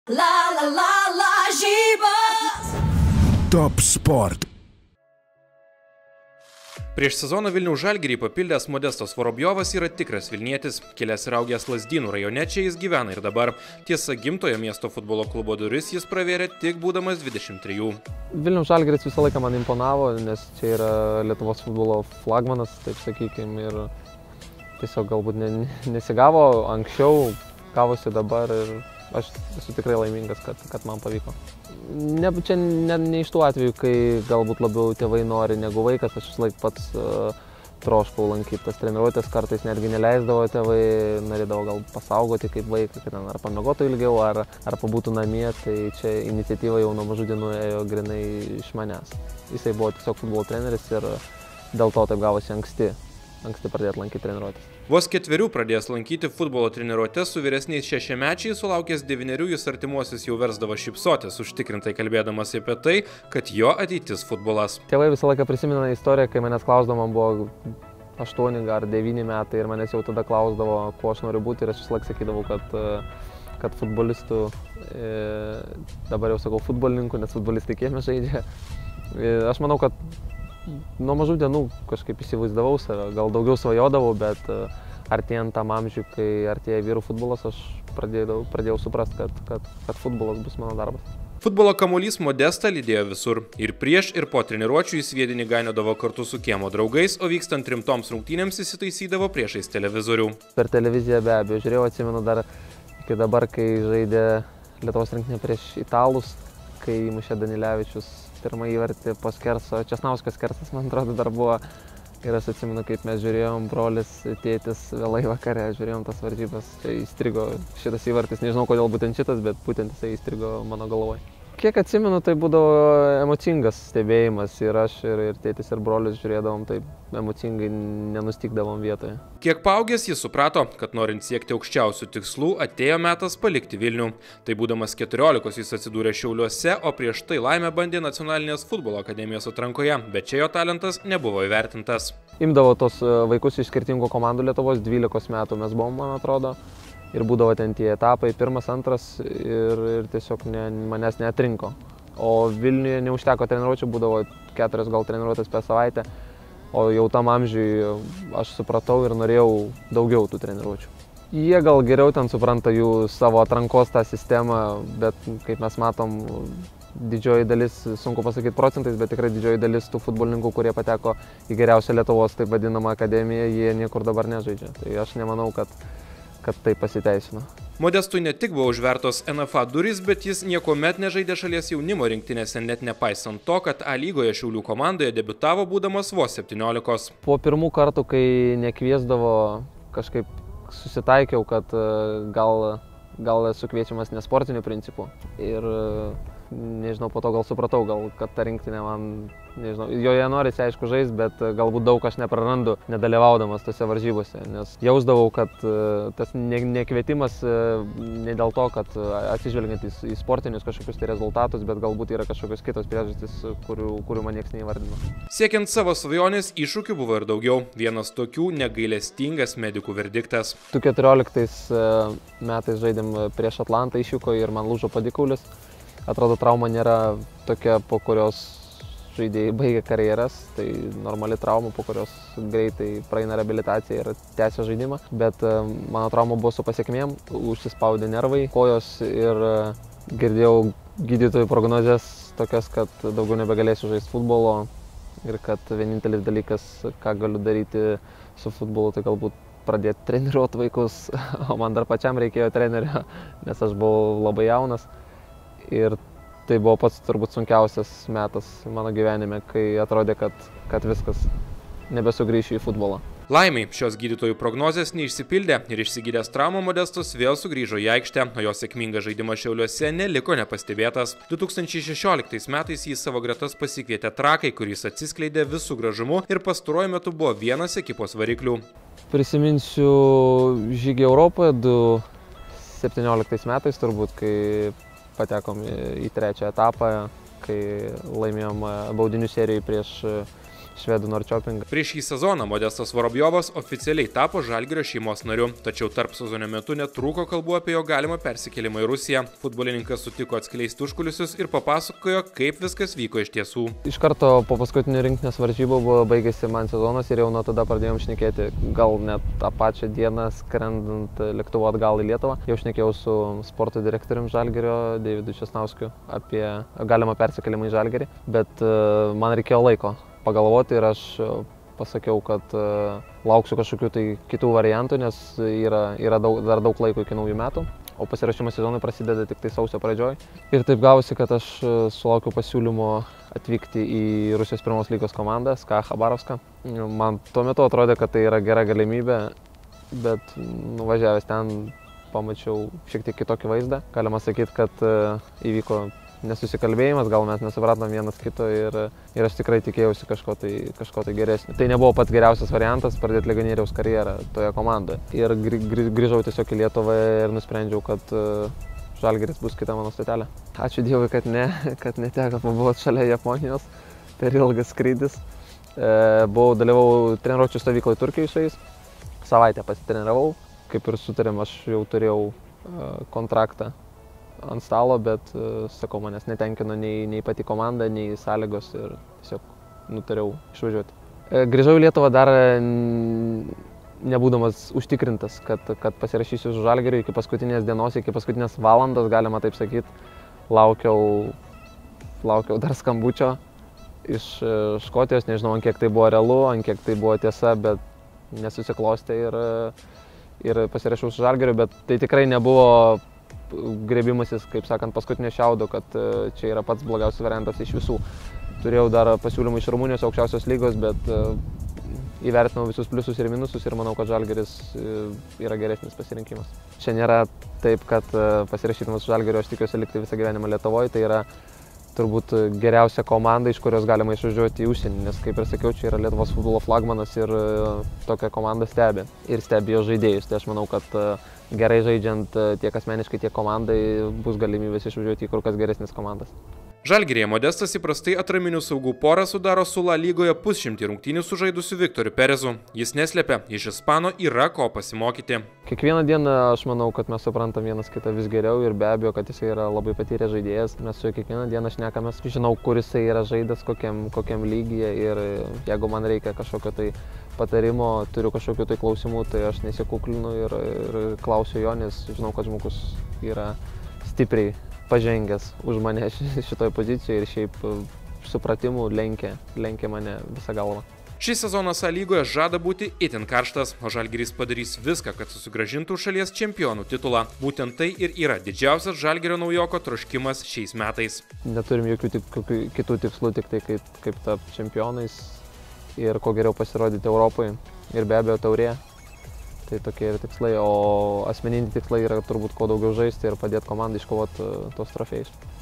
La la la lažybas. Top Sport. Prieš sezoną Vilniaus Žalgirį papildęs Modestas Vorobjovas yra tikras vilnietis, kilęs ir augęs Lazdynų rajone, čia jis gyvena ir dabar. Tiesa, gimtojo miesto futbolo klubo duris jis pravėrė tik būdamas 23. Vilniaus Žalgiris visą laiką man imponavo, nes čia yra Lietuvos futbolo flagmanas, taip sakykime, ir tiesiog galbūt nesigavo anksčiau, gavosi dabar ir aš esu tikrai laimingas, kad man pavyko. Čia ne iš tų atvejų, kai galbūt labiau tėvai nori negu vaikas, aš vis laik pats troškau lankyti tas treniruotės, kartais netgi neleisdavo tėvai, norėdavo gal pasaugoti kaip vaiką, kad ar pamiegotų ilgiau, ar pabūtų namie, tai čia iniciatyva jau nuo mažų dienų ėjo grinai iš manęs. Jisai buvo tiesiog futbolo treneris ir dėl to taip gavosi anksti pradėti lankyti treniruotės. Vos 4 pradėjęs lankyti futbolo treniruotės su vyresniais 6-mečiais, sulaukęs 9 jis artimuosius jau versdavo šypsotis, užtikrintai kalbėdamas apie tai, kad jo ateitis futbolas. Tėvai visą laiką prisimena istoriją, kai manęs klausdavo, man buvo 8 ar 9 metai ir manęs jau tada klausdavo, kuo aš noriu būti, ir aš vis laik sakydavau, kad futbolistų, dabar jau sakau futbolininkų, nes futbolistai kieme žaidžia. Aš manau, kad nuo mažų dienų kažkaip įsivaizdavau save, gal daugiau svajodavau, bet artėjant tam amžiui, kai artėja vyrų futbolas, aš pradėjau suprasti, kad futbolas bus mano darbas. Futbolo kamuolys Modestą lydėjo visur. Ir prieš, ir po treniruočių jis sviedinį gainiodavo kartu su kiemo draugais, o vykstant rimtoms rungtynėms įsitaisydavo priešais televizorių. Per televiziją be abejo žiūrėjau, atsimenu dar iki dabar, kai žaidė Lietuvos rinktinė prieš italus, kai įmušė Danilevičius pirmą įvartį po skerso, Česnauskas skersas, man atrodo, dar buvo. Ir aš atsimenu, kaip mes žiūrėjom, brolis, tėtis, vėlai vakare žiūrėjom tas varžybas. Tai įstrigo šitas įvartis, nežinau kodėl būtent šitas, bet būtent jisai įstrigo mano galvoje. Kiek atsimenu, tai būdavo emocingas stebėjimas ir aš, ir tėtis, ir brolis žiūrėdavom taip emocingai, nenustikdavom vietoje. Kiek paaugęs jis suprato, kad norint siekti aukščiausių tikslų, atėjo metas palikti Vilnių. Tai būdamas 14 jis atsidūrė Šiauliuose, o prieš tai laimę bandė Nacionalinės futbolo akademijos atrankoje, bet čia jo talentas nebuvo įvertintas. Imdavo tos vaikus iš skirtingų komandų Lietuvos, 12 metų mes buvom, man atrodo. Ir būdavo ten tie etapai, 1, 2 ir tiesiog manęs neatrinko. O Vilniuje neužteko treniruočių, būdavo 4 gal treniruotės per savaitę, o jau tam amžiui aš supratau ir norėjau daugiau tų treniruočių. Jie gal geriau ten supranta jų savo atrankos tą sistemą, bet kaip mes matom, didžioji dalis, sunku pasakyti procentais, bet tikrai didžioji dalis tų futbolininkų, kurie pateko į geriausią Lietuvos taip vadinamą akademiją, jie niekur dabar nežaidžia. Tai aš nemanau, kad tai pasiteisino. Modestui ne tik buvo užvertos NFA durys, bet jis niekuomet nežaidė šalies jaunimo rinktinėse, net nepaisant to, kad A lygoje Šiaulių komandoje debiutavo būdamas vos 17. Po pirmų kartų, kai nekviesdavo, kažkaip susitaikiau, kad gal esu kviečiamas nesportiniu principu. Ir nežinau, po to gal supratau, kad ta rinktinė man, nežinau, joje norisi aišku žaisti, bet galbūt daug aš neprarandu nedalyvaudamas tose varžybose, nes jausdavau, kad tas nekvietimas ne dėl to, kad atsižvelgiant į sportinius kažkokius tai rezultatus, bet galbūt yra kažkokios kitos priežastys, kurių man nieks neįvardino. Siekiant savo svajonės, iššūkių buvo ir daugiau. Vienas tokių negailestingas medikų verdiktas. 2014 metais žaidėm prieš Atlantą iššūko ir man lūžo padikaulis. Atrodo, trauma nėra tokia, po kurios žaidėjai baigia karjeras, tai normali trauma, po kurios greitai praeina reabilitaciją ir tęsia žaidimą. Bet mano trauma buvo su pasiekmėm, užsispaudė nervai, kojos ir girdėjau gydytojų prognozes tokias, kad daugiau nebegalėsiu žaisti futbolo ir kad vienintelis dalykas, ką galiu daryti su futbolu, tai galbūt pradėti treniruoti vaikus, o man dar pačiam reikėjo trenerio, nes aš buvau labai jaunas. Ir tai buvo pats turbūt sunkiausias metas mano gyvenime, kai atrodė, kad viskas, nebesugrįšiu į futbolą. Laimiai, šios gydytojų prognozės neišsipildė ir išsigydęs traumą Modestas vėl sugrįžo į aikštę, o jo sėkmingas žaidimas Šiauliuose neliko nepastebėtas. 2016 metais jį savo gretas pasikvietė Trakai, kuris atsiskleidė visų gražumu ir pastaruoju metu buvo vienas ekipos variklių. Prisiminsiu žygį Europoje 2017 metais turbūt, kai patekom į 3. etapą, kai laimėjom baudinių seriją prieš švedų Norrköping. Prieš šį sezoną Modestas Vorobjovas oficialiai tapo Žalgirio šeimos nariu, tačiau tarp sezono metu netrūko kalbų apie jo galimą persikėlimą į Rusiją. Futbolininkas sutiko atskleisti užkulisius ir papasakojo, kaip viskas vyko iš tiesų. Iš karto po paskutinių rinktinės varžybų baigėsi man sezonas ir jau nuo tada pradėjom šnekėti, gal net tą pačią dieną skrendant lėktuvu atgal į Lietuvą. Jau šnekėjau su sporto direktoriumi Žalgirio, Deividu Česnausku, apie galimą persikėlimą į Žalgirį, bet man reikėjo laiko pagalvoti ir aš pasakiau, kad lauksiu kažkokių tai kitų variantų, nes yra dar daug laiko iki naujų metų, o pasirašymas sezonui prasideda tik tai sausio pradžioj. Ir taip gavosi, kad aš sulaukiau pasiūlymo atvykti į Rusijos pirmos lygos komandą, SKA Khabarovską. Man tuo metu atrodė, kad tai yra gera galimybė, bet nuvažiavęs ten pamačiau šiek tiek kitokį vaizdą. Galima sakyti, kad įvyko nesusikalbėjimas, gal mes nesupratom vienas kito ir aš tikrai tikėjausi kažko tai geresnio. Tai nebuvo pats geriausias variantas pradėti legionieriaus karjerą toje komandoje. Ir grįžau tiesiog į Lietuvą ir nusprendžiau, kad Žalgiris bus kita mano stotelė. Ačiū Dievui, kad neteko pabuvoti šalia Japonijos, per ilgas skrydis. Dalyvavau treniruočių stovyklai Turkijoje su jais, savaitę pasitreniravau, kaip ir sutarėm, aš jau turėjau kontraktą ant stalo, bet, sakau, manęs netenkino nei pati komanda, nei sąlygos ir tiesiog nutariau išvažiuoti. Grįžau į Lietuvą dar nebūdamas užtikrintas, kad pasirašysiu su Žalgiriu iki paskutinės dienos, iki paskutinės valandos, galima taip sakyti, laukiau dar skambučio iš Škotijos, nežinau, ant kiek tai buvo realu, ant kiek tai buvo tiesa, bet nesusiklostė ir pasirašiau su Žalgiriu, bet tai tikrai nebuvo grėbimasis, kaip sakant, paskutinio šiaudo, kad čia yra pats blogiausias variantas iš visų. Turėjau dar pasiūlymų iš Rumunijos aukščiausios lygos, bet įvertinau visus pliusus ir minusus ir manau, kad Žalgiris yra geresnis pasirinkimas. Čia nėra taip, kad pasirašydamas su Žalgiriu aš tikiuosi likti visą gyvenimą Lietuvoje, tai yra turbūt geriausia komanda, iš kurios galima išvažiuoti į užsienį, nes kaip ir sakiau, čia yra Lietuvos futbolo flagmanas ir tokią komandą stebi ir stebi jo žaidėjus. Tai aš manau, kad gerai žaidžiant tiek asmeniškai, tiek komandai bus galimybės išvažiuoti į kur kas geresnės komandas. Žalgiryje Modestas įprastai atraminių saugų porą sudaro su La Lygoje pusšimtį rungtynių sužaidusiu Viktoriu Perezu. Jis neslepia, iš ispano yra ko pasimokyti. Kiekvieną dieną aš manau, kad mes suprantam vienas kitą vis geriau ir be abejo, kad jisai yra labai patyręs žaidėjas. Mes su juo kiekvieną dieną šnekamės, žinau, kur jisai yra žaidęs, kokiam lygyje ir jeigu man reikia kažkokio tai patarimo, turiu kažkokių tai klausimų, tai aš nesikuklinu ir klausiu jo, nes žinau, kad žmogus yra stipriai pažengęs už mane šitoje pozicijoje ir šiaip supratimu lenkia mane visą galvą. Šis sezonas A lygoje žada būti itin karštas, o Žalgiris padarys viską, kad susigrąžintų šalies čempionų titulą. Būtent tai ir yra didžiausias Žalgirio naujoko troškimas šiais metais. Neturim jokių kitų tikslų, tik tai kaip tapti čempionais ir kuo geriau pasirodyti Europoje ir be abejo taurė. Tai tokie ir tikslai, o asmeniniai tikslai yra turbūt kuo daugiau žaisti ir padėti komandai iškovoti tos trofėjus.